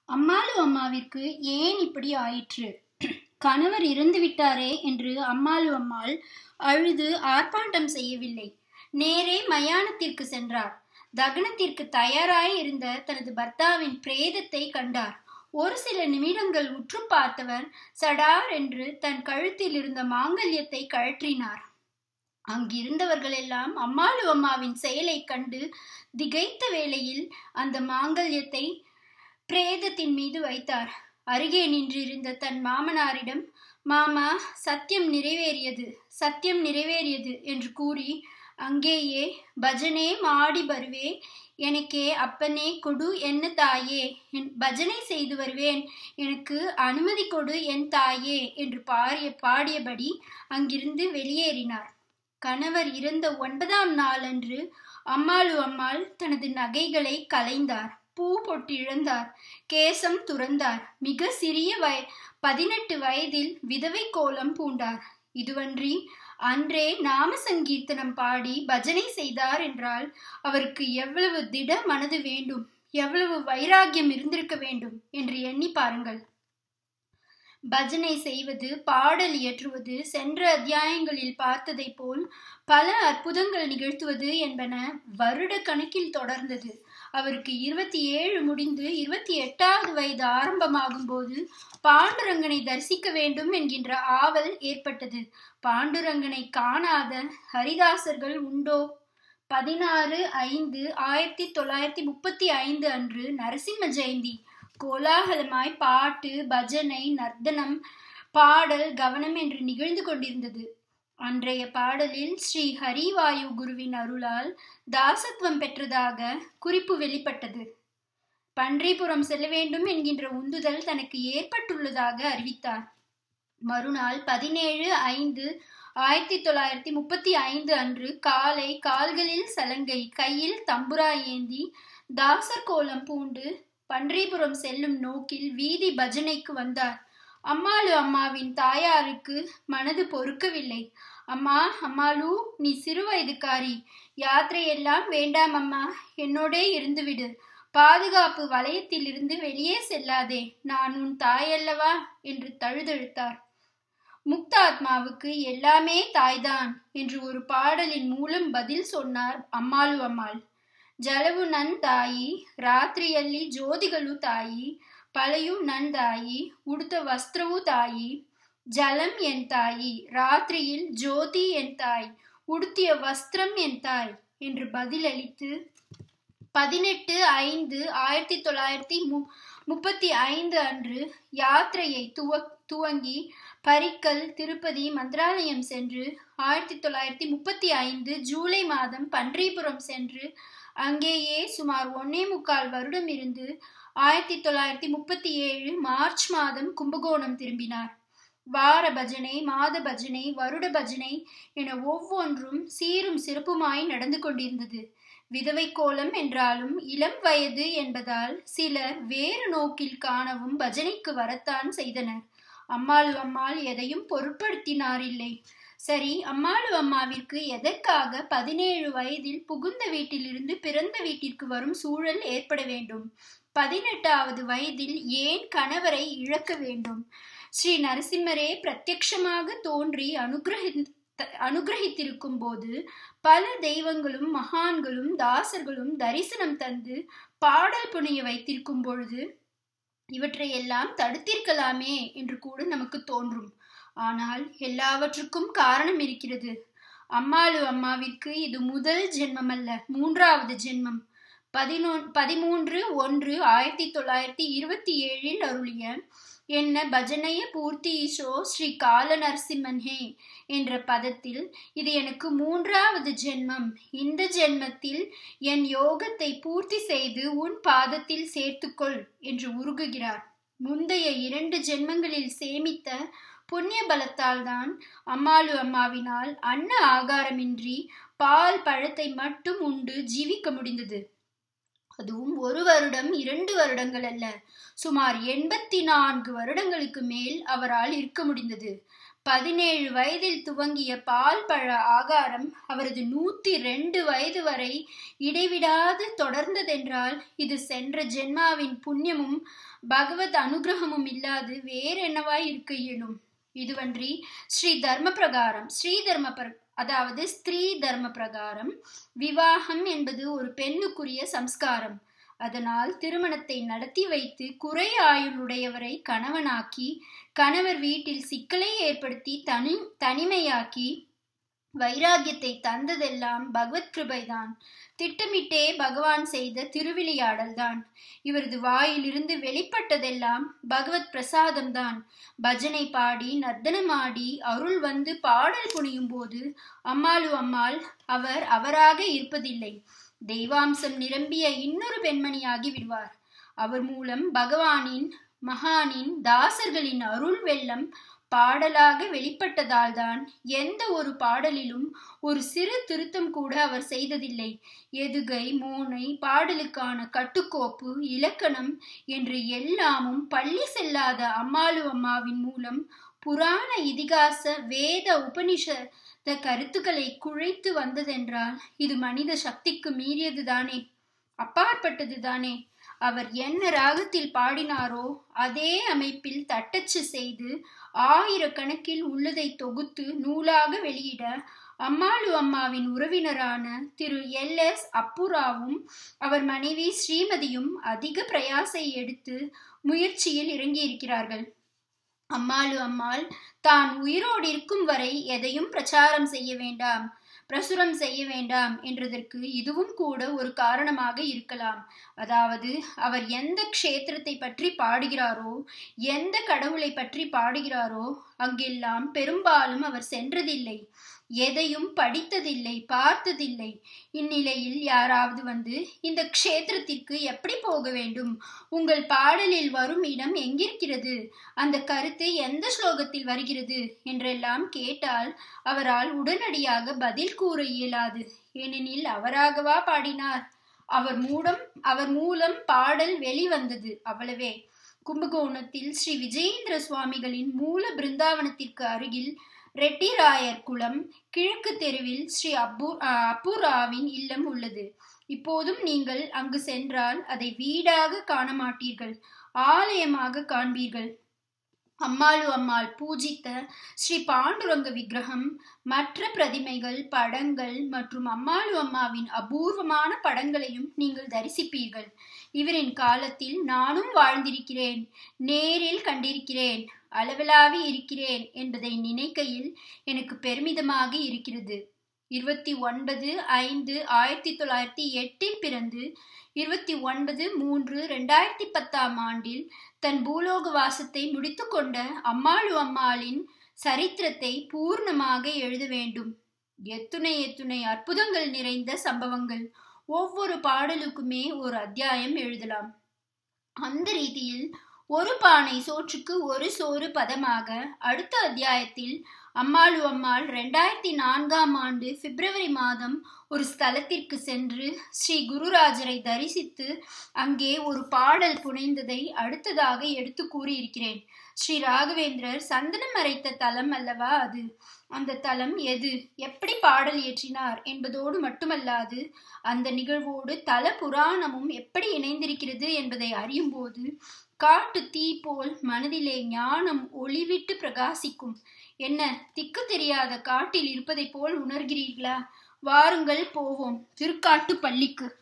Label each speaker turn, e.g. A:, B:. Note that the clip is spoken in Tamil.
A: அம்மாளு அம்மாவிற்கு ஏன் இப்படி ஆயிற்று? கணவர் இறந்து விட்டாரே என்று அம்மாளு அம்மாள் அழுது ஆர்ப்பாட்டம் செய்யவில்லை. நேரே மயானத்திற்கு சென்றார். தகனத்திற்கு தயாராய் இருந்த தனது பர்த்தாவின் பிரேதத்தை கண்டார். ஒரு சில நிமிடங்கள் உற்று பார்த்தவர் சடார் என்று தன் கழுத்தில் இருந்த மாங்கல்யத்தை கழற்றினார். அங்கிருந்தவர்கள் எல்லாம் அம்மாளு அம்மாவின் செயலை கண்டு திகைத்த வேளையில் அந்த மாங்கல்யத்தை பிரேதத்தின் மீது வைத்தார். அருகே நின்றிருந்த தன் மாமனாரிடம், மாமா, சத்தியம் நிறைவேறியது, சத்தியம் நிறைவேறியது என்று கூறி அங்கேயே, பஜனே மாடி வருவே, எனக்கே அப்பனே கொடு என்ன தாயே, பஜனை செய்து வருவேன், எனக்கு அனுமதி கொடு என் தாயே என்று பாடியபடி அங்கிருந்து வெளியேறினார். கணவர் இறந்த 9ஆம் நாளன்று அம்மாளு அம்மாள் தனது நகைகளை களைந்தார். பூ பொட்டு இழந்தார். கேசம் துறந்தார். மிக சிறிய 18 வயதில் விதவை கோலம் பூண்டார். இதுவன்றி அன்றே நாம சங்கீர்த்தனம் பாடி பஜனை செய்தார் என்றால் அவருக்கு எவ்வளவு திட மனது வேண்டும், எவ்வளவு வைராகியம் இருந்திருக்க வேண்டும் என்று எண்ணி பாருங்கள். பஜனை செய்வது, பாடல் இயற்றுவது, சென்ற அத்தியாயங்களில் பார்த்ததை போல் பல அற்புதங்கள் நிகழ்த்துவது என்பன வருட கணக்கில் தொடர்ந்தது. அவருக்கு 27 முடிந்து 28வது வயது ஆரம்பமாகும் போது பாண்டுரங்கனை தரிசிக்க வேண்டும் என்கின்ற ஆவல் ஏற்பட்டது. பாண்டுரங்கனை காணாத ஹரிதாசர்கள் உண்டோ? 16/5/1935 அன்று நரசிம்ம ஜெயந்தி. கோலாகலமாய் பாட்டு, பஜனை, நர்த்தனம், பாடல், கவனம் என்று நிகழ்ந்து கொண்டிருந்தது. அன்றைய பாடலில் ஸ்ரீ ஹரிவாயு குருவின் அருளால் தாசத்துவம் பெற்றதாக குறிப்பு வெளிப்பட்டது. பன்றிபுரம் செல்ல வேண்டும் என்கின்ற உந்துதல் தனக்கு ஏற்பட்டுள்ளதாக அறிவித்தார். மறுநாள் 17/5/1935 அன்று காலை கால்களில் சலங்கை, கையில் தம்புரா ஏந்தி தாசர் கோலம் பூண்டு பன்றிபுரம் செல்லும் நோக்கில் வீதி பஜனைக்கு வந்தார். அம்மாளு அம்மாவின் தாயாருக்கு மனது பொறுக்கவில்லை. அம்மா, அம்மாளு, நீ சிறு வயதுக்காரி, யாத்திரையெல்லாம் வேண்டாம் அம்மா, என்னோடே இருந்துவிடு, பாதுகாப்பு வலயத்தில் இருந்து வெளியே செல்லாதே, நான் உன் தாயல்லவா என்று தழுதழுத்தார். முக்தாத்மாவுக்கு எல்லாமே தாய்தான் என்று ஒரு பாடலின் மூலம் பதில் சொன்னார் அம்மாளு அம்மாள். ಜಲವು ನನ್ ತಾಯಿ, ರಾತ್ರಿಯಲ್ಲಿ ಜ್ಯೋತಿಗಳು ತಾಯಿ, ಪಳೆಯು ನನ್ ತಾಯಿ, ಉಡುತ್ತ ವಸ್ತ್ರವು ತಾಯಿ, ஜலம் என் தாயி, ராத்திரியில் ஜோதி என் தாய், உடுத்திய வஸ்திரம் என் தாய் என்று பதிலளித்து 18/5/1935 அன்று யாத்திரையை துவங்கி பரிக்கல், திருப்பதி, மந்திராலயம் சென்று 1935 ஜூலை மாதம் பன்றிபுரம் சென்று அங்கேயே சுமார் 1.25 வருடம் இருந்து 1937 மார்ச் மாதம் கும்பகோணம் திரும்பினார். வார பஜனை, மாத பஜனை, வருட பஜனை என ஒவ்வொன்றும் சீரும் சிறப்புமாய் நடந்து கொண்டிருந்தது. விதவை கோலம் என்றாலும் இளம் வயது என்பதால் சிலர் வேறு நோக்கில் காணவும் பஜனைக்கு வரத்தான் செய்தனர். அம்மாளு அம்மாள் எதையும் பொருட்படுத்தினாரில்லை. சரி, அம்மாளு அம்மாவிற்கு எதற்காக 17 வயதில் புகுந்த வீட்டிலிருந்து பிறந்த வீட்டிற்கு வரும் சூழல் ஏற்பட வேண்டும்? 18வது வயதில் ஏன் கணவரை இழக்க வேண்டும்? ஸ்ரீ நரசிம்மரே பிரத்யக்ஷமாக தோன்றி அனுகிரகித்திருக்கும் போது பல தெய்வங்களும் மகான்களும் தாசர்களும் தரிசனம் தந்து பாடல் புனைய வைத்திருக்கும் பொழுது இவற்றையெல்லாம் தடுத்திருக்கலாமே என்று கூட நமக்கு தோன்றும். ஆனால் எல்லாவற்றுக்கும் காரணம் இருக்கிறது. அம்மாளு அம்மாவிற்கு இது முதல் ஜென்மம் அல்ல, 3வது ஜென்மம். 13/1/1927 அருளிய என்ன பஜனைய பூர்த்தி ஈசோ ஸ்ரீ கால நரசிம்மன் ஹே என்ற பதத்தில் இது எனக்கு 3வது ஜென்மம். இந்த ஜென்மத்தில் என் யோகத்தை பூர்த்தி செய்து உன் பாதத்தில் சேர்த்துக்கொள் என்று உருகுகிறார். முந்தைய 2 ஜென்மங்களில் சேமித்த புண்ணிய பலத்தால் தான் அம்மாளு அம்மாவினால் அன்ன ஆகாரமின்றி பால் பழத்தை மட்டும் உண்டு ஜீவிக்க முடிந்தது. அதுவும் 1 வருடம் 2 வருடங்கள் அல்ல, சுமார் 84 வருடங்களுக்கு மேல் அவரால் இருக்க முடிந்தது. 17 வயதில் துவங்கிய பால் பழ ஆகாரம் அவரது 102 வயது வரை இடைவிடாது தொடர்ந்ததென்றால் இது சென்ற ஜென்மாவின் புண்ணியமும் பகவத் அனுகிரகமும் இல்லாது வேறென்னவாய் இருக்க இயலும். இதுவன்றி அதாவது ஸ்திரீ தர்ம பிரகாரம் விவாகம் என்பது ஒரு பெண்ணுக்குரிய சம்ஸ்காரம். அதனால் திருமணத்தை நடத்தி வைத்து குறை ஆயுளுடையவரை கணவனாக்கி கணவர் வீட்டில் சிக்கலை ஏற்படுத்தி தனிமையாக்கி வைராகியத்தை தந்ததெல்லாம் பகவத் கிருபைதான். திட்டமிட்டே பகவான் செய்த திருவிளையாடல்தான். இவரது வாயிலிருந்து வெளிப்பட்டதெல்லாம் பகவத் பிரசாதம்தான். பஜனை பாடி நர்த்தனமாடி அருள் வந்து பாடல் புனியும் போது அம்மாள் அவராக இருப்பதில்லை. தெய்வாம்சம் நிரம்பிய இன்னொரு பெண்மணியாகி விடுவார். அவர் மூலம் பகவானின் மகானின் தாசர்களின் அருள் வெள்ளம் பாடலாக வெளிப்பட்டதால் தான் எந்த ஒரு பாடலிலும் ஒரு சிறு திருத்தம் கூட அவர் செய்ததில்லை. எதுகை, மோனை, பாடலுக்கான கட்டுக்கோப்பு, இலக்கணம் என்று எல்லாமும் பள்ளி செல்லாத அம்மாவின் மூலம் புராண இதிகாச வேத உபனிஷத கருத்துக்களை குழைத்து வந்ததென்றால் இது மனித சக்திக்கு மீறியதுதானே, அப்பாற்பட்டதுதானே. அவர் என்ன ராகத்தில் பாடினாரோ அதே அமைப்பில் தட்டச்சு செய்து ஆயிரக்கணக்கில் உள்ளதை தொகுத்து நூலாக வெளியிட அம்மாவின் உறவினரான திரு LS அப்புராவும் அவர் மனைவி ஸ்ரீமதியும் அதிக பிரயாசை எடுத்து முயற்சியில் இறங்கியிருக்கிறார்கள். அம்மாள் தான் உயிரோடு இருக்கும் வரை எதையும் பிரசுரம் செய்ய வேண்டாம் என்றதற்கு இதுவும் கூட ஒரு காரணமாக இருக்கலாம். அதாவது அவர் எந்த க்ஷேத்திரத்தை பற்றி பாடுகிறாரோ, எந்த கடவுளை பற்றி பாடுகிறாரோ அங்கெல்லாம் பெரும்பாலும் அவர் சென்றதில்லை, எதையும் படித்ததில்லை, பார்த்ததில்லை. இந்நிலையில் யாராவது வந்து இந்த க்ஷேத்திரத்திற்கு எப்படி போக வேண்டும், உங்கள் பாடலில் வரும் இடம் எங்கிருக்கிறது, அந்த கருத்து எந்த ஸ்லோகத்தில் வருகிறது என்றெல்லாம் கேட்டால் அவரால் உடனடியாக பதில் கூற இயலாது. ஏனெனில் அவராகவா பாடினார்? அவர் மூலம் பாடல் வெளிவந்தது, அவ்வளவே. கும்பகோணத்தில் ஸ்ரீ விஜயேந்திர சுவாமிகளின் மூல பிருந்தாவனத்திற்கு அருகில் ரெட்டிராயர் குளம் கிழக்கு தெருவில் ஸ்ரீ அப்புராவின் இல்லம் உள்ளது. இப்போதும் நீங்கள் அங்கு சென்றால் அதை வீடாக காண மாட்டீர்கள், ஆலயமாக காண்பீர்கள். அம்மாள் பூஜித்த ஸ்ரீ பாண்டுரங்க விக்கிரகம், மற்ற பிரதிமைகள், படங்கள் மற்றும் அம்மாவின் அபூர்வமான படங்களையும் நீங்கள் தரிசிப்பீர்கள். இவரின் காலத்தில் நானும் வாழ்ந்திருக்கிறேன், நேரில் கண்டிருக்கிறேன், அளவலாவி இருக்கிறேன் என்பதை நினைக்கையில் எனக்கு பெருமிதமாக இருக்கிறது. 29/5/1908 பிறந்து 29/3/2010 ஆண்டில் தன் பூலோக வாசத்தை முடித்து கொண்ட அம்மாளின் சரித்திரத்தை பூர்ணமாக எழுத வேண்டும். எத்துணை அற்புதங்கள் நிறைந்த சம்பவங்கள். ஒவ்வொரு பாடலுக்குமே ஒரு அத்தியாயம் எழுதலாம். அந்த ரீதியில் ஒரு பானை சோற்றுக்கு ஒரு சோறு பதமாக அடுத்த அத்தியாயத்தில் அம்மாள் 2004 ஆண்டு பிப்ரவரி மாதம் ஒரு ஸ்தலத்திற்கு சென்று ஸ்ரீ குருராஜரை தரிசித்து அங்கே ஒரு பாடல் புனைந்ததை அடுத்ததாக எடுத்து கூறியிருக்கிறேன். ஸ்ரீ ராகவேந்திரர் சந்தனம் அரைத்த தலம் அல்லவா அது. அந்த தலம் எது, எப்படி பாடல் இயற்றினார் என்பதோடு மட்டுமல்லாது அந்த நிகழ்வோடு தல புராணமும் எப்படி இணைந்திருக்கிறது என்பதை அறியும் போது காட்டு தீ போல் மனதிலே ஞானம் ஒளிவிட்டு பிரகாசிக்கும். என்ன, திக்கு தெரியாத காட்டில் இருப்பதை போல் உணர்கிறீர்களா? வாருங்கள் போவோம் திருக்காட்டு பள்ளிக்கு.